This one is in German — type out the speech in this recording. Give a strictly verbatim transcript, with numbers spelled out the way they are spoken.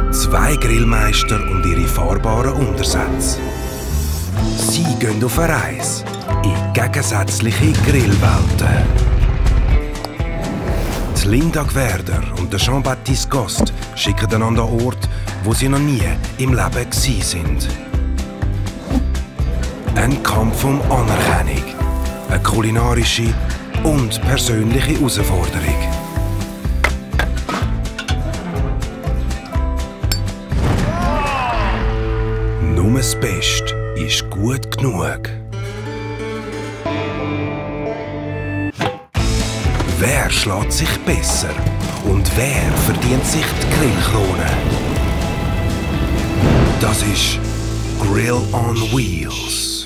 Zwei Grillmeister und ihre fahrbaren Untersätze. Sie gehen auf eine Reise in gegensätzliche Grillwelten. Die Linda Gwerder und der Jean-Baptiste Gost schicken einander an Orte, wo sie noch nie im Leben gsi sind. Ein Kampf um Anerkennung, eine kulinarische und persönliche Herausforderung. Nur das Beste ist gut genug. Wer schlägt sich besser und wer verdient sich die Grillkrone? Das ist Grill on Wheels.